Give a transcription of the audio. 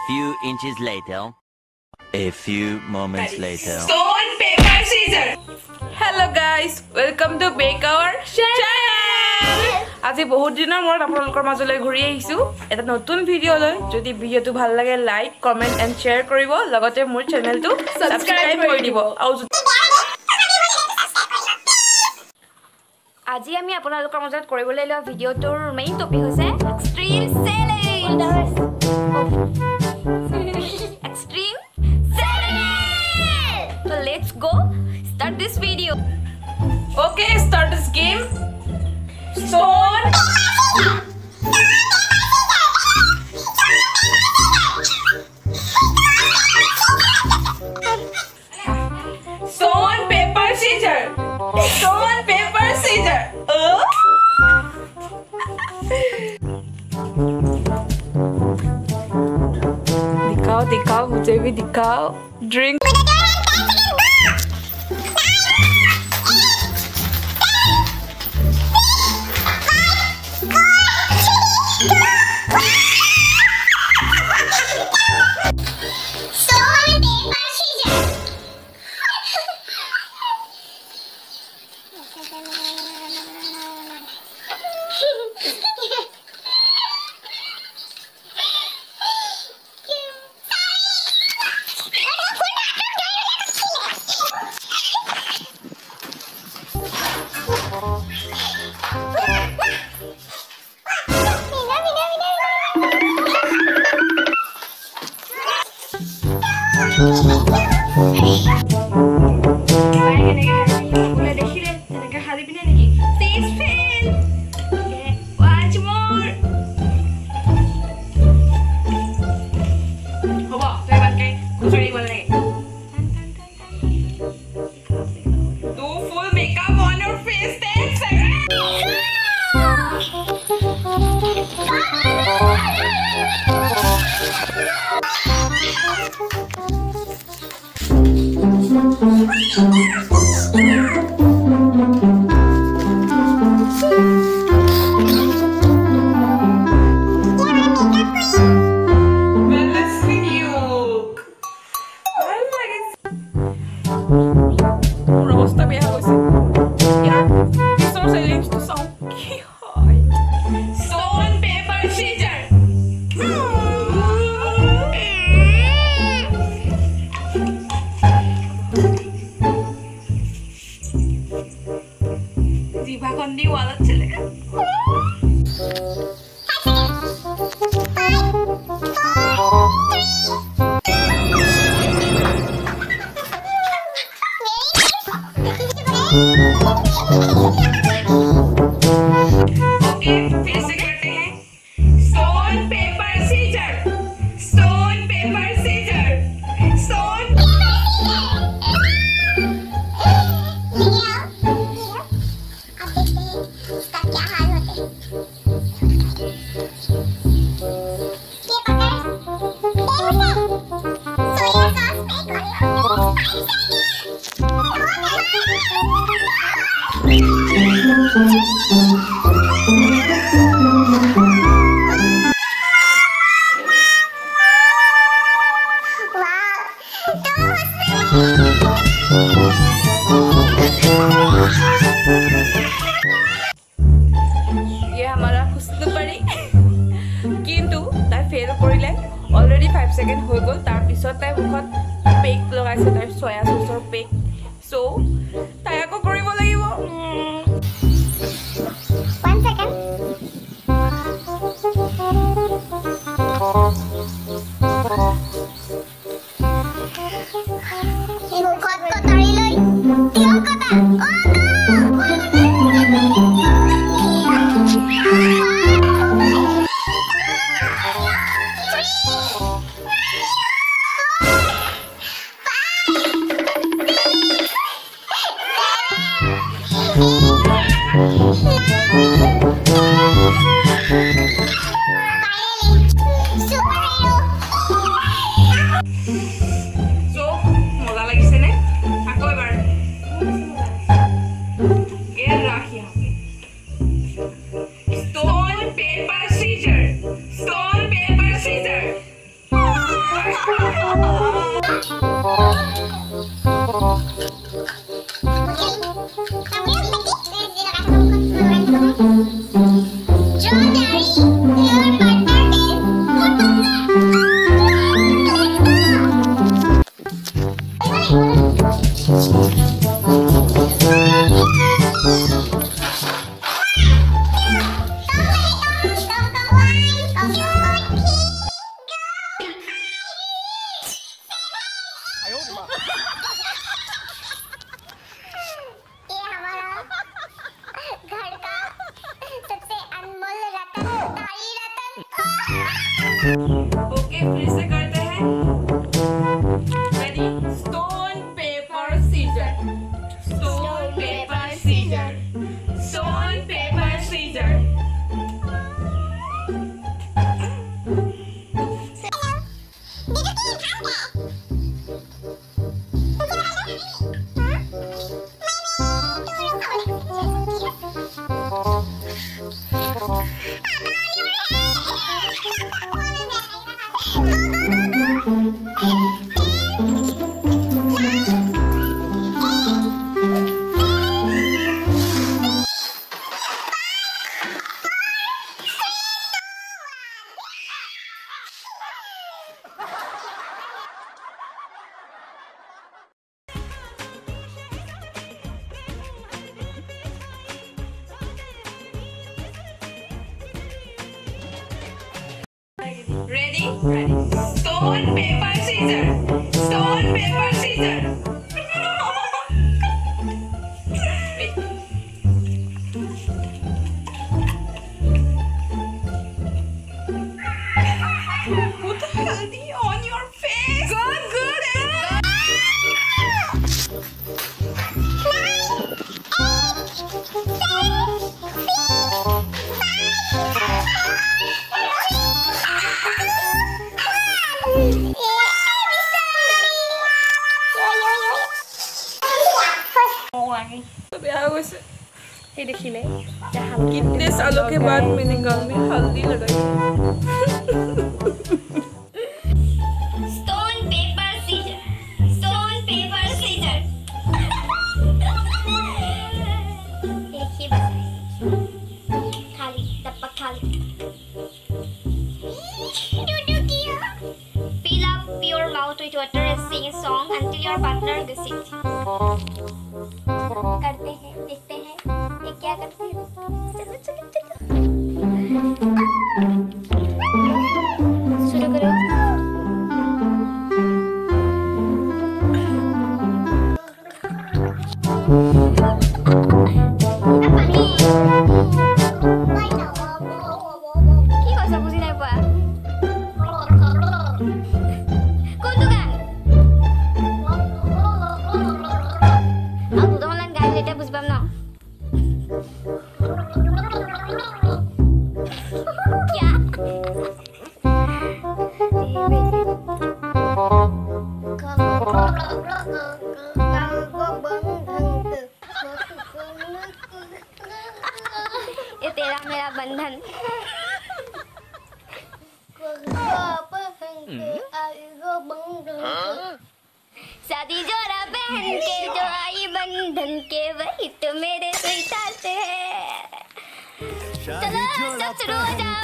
few inches later. A few moments later. Stone, paper, scissors. Hello guys, welcome to Bake Our Channel. আজি বহুত দিনৰ মূৰত আপোনালোকৰ মাজলৈ ঘূৰি আহিছো এটা নতুন ভিডিও লৈ যদি ভিডিওটো ভাল লাগে লাইক কমেন্ট এণ্ড শেয়াৰ কৰিব লগতে মোৰ চেনেলটো সাবস্ক্ৰাইব কৰি দিব আজি আমি আপোনালোকৰ মাজত কৰিবলৈ লোৱা ভিডিওটোৰ মেইন টপিক হৈছে extreme challenge So let's go start this video. Okay, start this game. Stone, stone, paper, scissors. Stone, paper, scissors. दिखाओ दिखाओ मुझे भी दिखाओ ड्रिंक already 5 seconds হৈ গল তাৰ পিছত তাই মুখত পেক লগাইছে তাৰ সয়া সসৰ পেক সো তাই আকৌ কৰিব লাগিব 1 second মুখত কটাৰি লৈ কিয় কটা ओके, फिर से करते हैं। Ready? Stone paper scissor, stone paper scissor, stone paper scissor. Ready? Ready. Stone, paper, scissor. Stone, paper, scissor. Wait. Put the haldi on your face. Good, good. ये देखिले कितने सालों के बाद मैंने गाल में हल्दी लगाई। Stone paper scissor, stone paper scissor. एक ही बचा खाली डब्बा खाली। Fill up your mouth with water and sing a song until your partner gets it. करते हैं, देखते हैं ये क्या करते हैं। चलो चलो चलो शुरू करो। কি কৈছা বুজি নাই পোৱা? কোনটো গান? আৰু দুটামান গান গাইলে এতিয়া বুজি পাম ন? क्या? ये तेरा मेरा बंधन। शादी जोड़ा पहन के जो आई बंधन के वही तो मेरे स्वीटार्थ है। चलो सब शुरू हो जाओ।